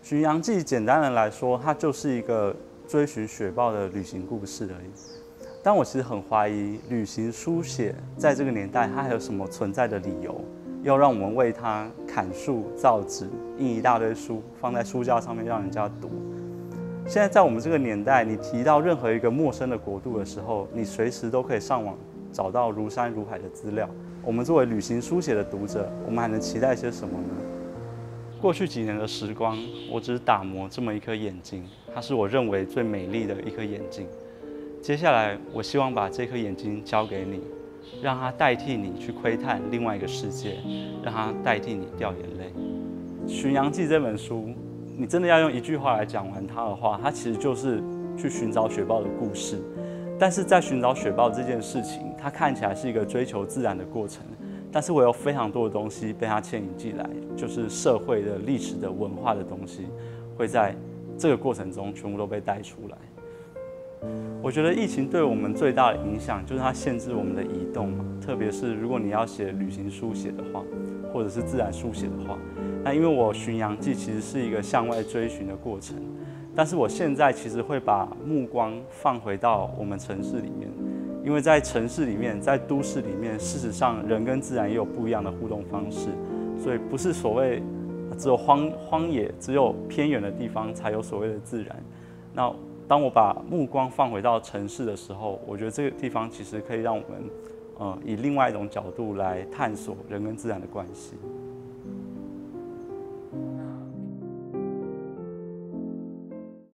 巡洋记简单的来说，它就是一个追寻雪豹的旅行故事而已。但我其实很怀疑，旅行书写在这个年代，它还有什么存在的理由，要让我们为它砍树、造纸、印一大堆书，放在书架上面让人家读。现在在我们这个年代，你提到任何一个陌生的国度的时候，你随时都可以上网找到如山如海的资料。我们作为旅行书写的读者，我们还能期待些什么呢？过去几年的时光，我只是打磨这么一颗眼睛，它是我认为最美丽的一颗眼睛。接下来，我希望把这颗眼睛交给你，让它代替你去窥探另外一个世界，让它代替你掉眼泪。《巡洋记》这本书，你真的要用一句话来讲完它的话，它其实就是去寻找雪豹的故事。但是在寻找雪豹这件事情，它看起来是一个追求自然的过程，但是我有非常多的东西被它牵引进来，就是社会的、历史的、文化的东西，会在这个过程中全部都被带出来。我觉得疫情对我们最大的影响就是它限制我们的移动嘛，特别是如果你要写旅行书写的话，或者是自然书写的话，那因为我巡洋记其实是一个向外追寻的过程，但是我现在其实会把目光放回到我们城市里面，因为在城市里面，在都市里面，事实上人跟自然也有不一样的互动方式，所以不是所谓只有荒野、只有偏远的地方才有所谓的自然。那当我把目光放回到城市的时候，我觉得这个地方其实可以让我们以另外一种角度来探索人跟自然的关系。